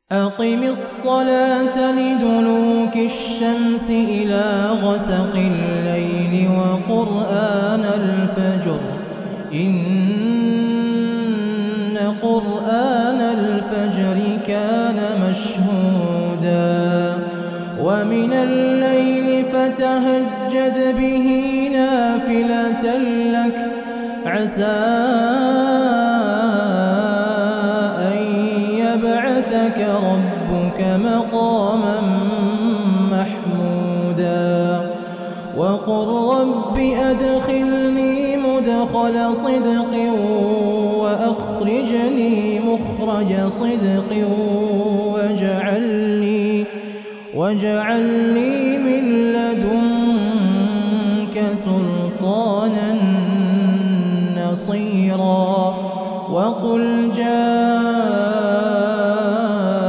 أقم الصلاة لدلوك الشمس إلى غسق الليل وقرآن الفجر إن قرآن الفجر كان مشهودا ومن الليل فتهجد به نافلة لك عسى أن يبعثك ربك مقاما محمودا وقل رب أدخلني مدخل صدق وأخرجني مخرج صدق واجعل لي من لدنك سلطانا نصيرا وقل جاء